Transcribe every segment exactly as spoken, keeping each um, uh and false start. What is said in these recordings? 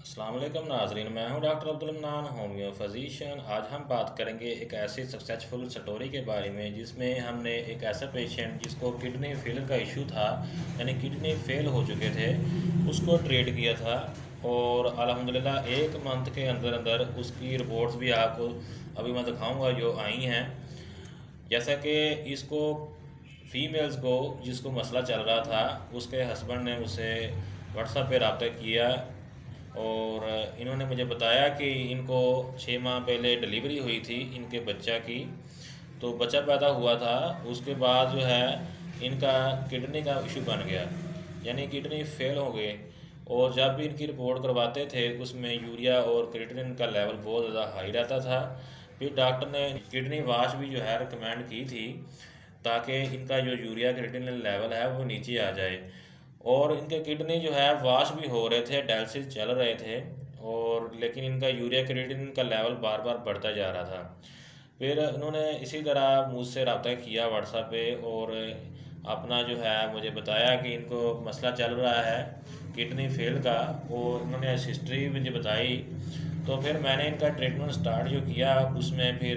अस्सलाम वालेकुम नाज़रीन, मैं हूं doctor Abdul Mannan, homeo physician. आज हम बात करेंगे एक ऐसी सक्सेसफुल स्टोरी के बारे में जिसमें हमने एक ऐसा पेशेंट जिसको किडनी फेल का इशू था, यानी किडनी फेल हो चुके थे, उसको ट्रीट किया था। और अल्हम्दुलिल्लाह एक मंथ के अंदर अंदर उसकी रिपोर्ट्स भी आपको अभी मैं दिखाऊँगा जो आई हैं। जैसा कि इसको फीमेल्स को जिसको मसला चल रहा था, उसके हस्बैंड ने उसे व्हाट्सएप पे रब्ता किया और इन्होंने मुझे बताया कि इनको छः माह पहले डिलीवरी हुई थी इनके बच्चा की। तो बच्चा पैदा हुआ था, उसके बाद जो है इनका किडनी का इशू बन गया, यानी किडनी फेल हो गए। और जब भी इनकी रिपोर्ट करवाते थे उसमें यूरिया और क्रिएटिनिन का लेवल बहुत ज़्यादा हाई रहता था। फिर डॉक्टर ने किडनी वाश भी जो है रिकमेंड की थी ताकि इनका जो यूरिया क्रिएटिनिन लेवल है वो नीचे आ जाए। और इनके किडनी जो है वाश भी हो रहे थे, डायलिसिस चल रहे थे, और लेकिन इनका यूरिया क्रिएटिनिन का लेवल बार बार बढ़ता जा रहा था। फिर उन्होंने इसी तरह मुझसे रब्ता किया व्हाट्सएप पे और अपना जो है मुझे बताया कि इनको मसला चल रहा है किडनी फेल का, और उन्होंने हिस्ट्री मुझे बताई। तो फिर मैंने इनका ट्रीटमेंट स्टार्ट जो किया उसमें फिर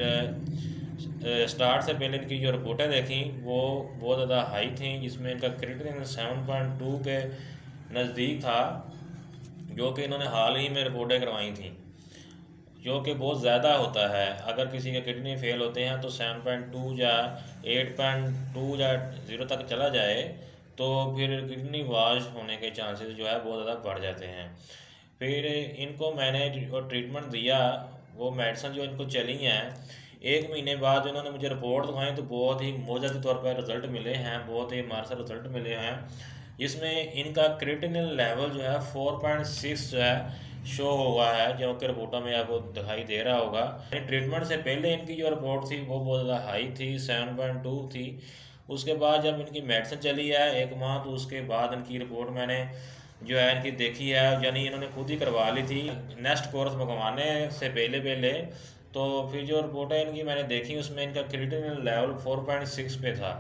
स्टार्ट से पहले इनकी जो रिपोर्टें देखी वो बहुत ज़्यादा हाई थी, जिसमें इनका क्रिएटिनिन सेवन पॉइंट टू के नज़दीक था, जो कि इन्होंने हाल ही में रिपोर्टें करवाई थी, जो कि बहुत ज़्यादा होता है। अगर किसी के किडनी फेल होते हैं तो सेवन पॉइंट टू या एट पॉइंट टू या ज़ीरो तक चला जाए तो फिर किडनी वाश होने के चांसेस जो है बहुत ज़्यादा बढ़ जाते हैं। फिर इनको मैंने जो ट्रीटमेंट दिया, वो मेडिसिन जो इनको चली हैं, एक महीने बाद इन्होंने मुझे रिपोर्ट दिखाई तो बहुत ही मोज़ेज़ तौर पर रिज़ल्ट मिले हैं, बहुत ही हमारे साथ रिज़ल्ट मिले हैं, जिसमें इनका क्रिएटिनिन लेवल जो है फोर पॉइंट सिक्स जो है शो हुआ है, जो कि रिपोर्टों में आपको दिखाई दे रहा होगा। ट्रीटमेंट से पहले इनकी जो रिपोर्ट थी वो बहुत ज़्यादा हाई थी, सेवन पॉइंट टू थी। उसके बाद जब इनकी मेडिसिन चली है एक माह, तो उसके बाद इनकी रिपोर्ट मैंने जो है इनकी देखी है, यानी इन्होंने खुद ही करवा ली थी नेक्स्ट कोर्स मंगवाने से पहले पहले। तो फिर जो रिपोर्टें इनकी मैंने देखी उसमें इनका creatinine level four point six पे था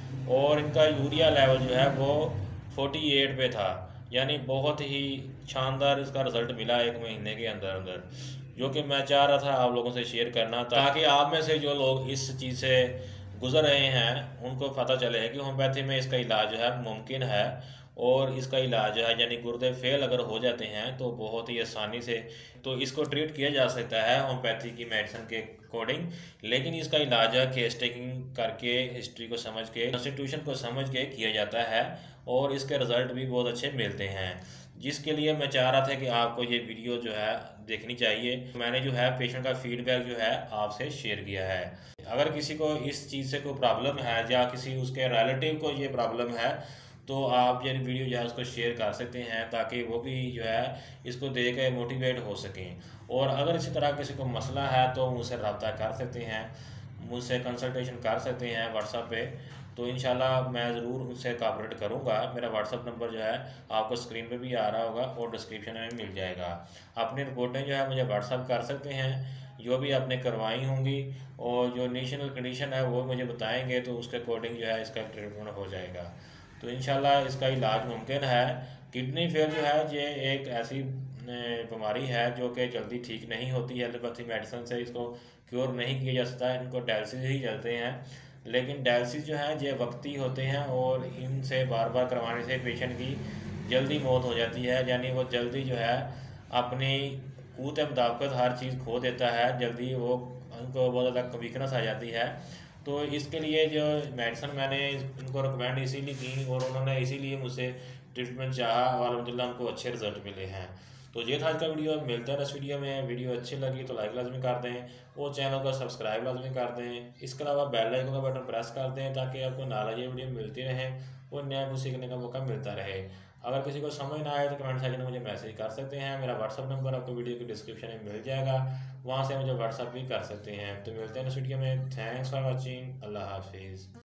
और इनका यूरिया लेवल जो है वो फोर्टी एट पे था, यानी बहुत ही शानदार इसका रिज़ल्ट मिला एक महीने के अंदर अंदर, जो कि मैं चाह रहा था आप लोगों से शेयर करना, ताकि आप में से जो लोग इस चीज़ से गुज़र रहे हैं उनको पता चले कि होम्योपैथी में इसका इलाज जो है मुमकिन है। और इसका इलाज है, यानी गुर्दे फेल अगर हो जाते हैं तो बहुत ही आसानी से तो इसको ट्रीट किया जा सकता है होम्योपैथी की मेडिसिन के अकॉर्डिंग। लेकिन इसका इलाज है केस टेकिंग करके, हिस्ट्री को समझ के, कॉन्स्टिट्यूशन को समझ के किया जाता है और इसके रिज़ल्ट भी बहुत अच्छे मिलते हैं, जिसके लिए मैं चाह रहा था कि आपको ये वीडियो जो है देखनी चाहिए। मैंने जो है पेशेंट का फीडबैक जो है आपसे शेयर किया है। अगर किसी को इस चीज़ से कोई प्रॉब्लम है या किसी उसके रिलेटिव को ये प्रॉब्लम है तो आप ये वीडियो जो है उसको शेयर कर सकते हैं, ताकि वो भी जो है इसको देख के मोटिवेट हो सकें। और अगर इसी तरह किसी को मसला है तो मुझसे रब्ता कर सकते हैं, मुझसे कंसल्टेशन कर सकते हैं व्हाट्सएप पे। तो इंशाल्लाह मैं ज़रूर उससे कोऑपरेट करूँगा। मेरा व्हाट्सएप नंबर जो है आपको स्क्रीन पे भी आ रहा होगा और डिस्क्रिप्शन में मिल जाएगा। अपनी रिपोर्टें जो है मुझे व्हाट्सएप कर सकते हैं, जो भी आपने करवाई होंगी, और जो नेशनल कंडीशन है वो मुझे बताएंगे तो उसके अकॉर्डिंग जो है इसका ट्रीटमेंट हो जाएगा। तो इंशाल्लाह इसका इलाज मुमकिन है। किडनी फेल जो है ये एक ऐसी बीमारी है जो कि जल्दी ठीक नहीं होती है, एलोपैथी मेडिसिन से इसको क्योर नहीं किया जा सकता, इनको डायलिसिस ही चलते हैं। लेकिन डायलिसिस जो है ये वक्ती होते हैं और इनसे बार बार करवाने से पेशेंट की जल्दी मौत हो जाती है, यानी वो जल्दी जो है अपनी क़ुव्वत मुताबिकत हर चीज़ खो देता है, जल्दी वो उनको बहुत ज़्यादा वीकनेस आ जाती है। तो इसके लिए जो मेडिसिन मैंने इनको रिकमेंड इसीलिए की और उन्होंने इसीलिए मुझसे ट्रीटमेंट चाहा और अल्हम्दुलिल्लाह उनको अच्छे रिजल्ट मिले हैं। तो ये था आज का वीडियो। मिलता है इस वीडियो में। वीडियो अच्छी लगी तो लाइक लाजमी कर दें और चैनल को सब्सक्राइब लाजमी कर दें। इसके अलावा बेल आइकन का बटन प्रेस कर दें ताकि आपको नाला ये वीडियो मिलती रहें और नया कुछ सीखने का मौका मिलता रहे। अगर किसी को समझ ना आए तो कमेंट सेक्शन में मुझे मैसेज कर सकते हैं। मेरा व्हाट्सअप नंबर आपको वीडियो की डिस्क्रिप्शन में मिल जाएगा, वहाँ से मुझे व्हाट्सअप भी कर सकते हैं। तो मिलते हैं इस वीडियो में। Thanks for watching. अल्लाह हाफिज़।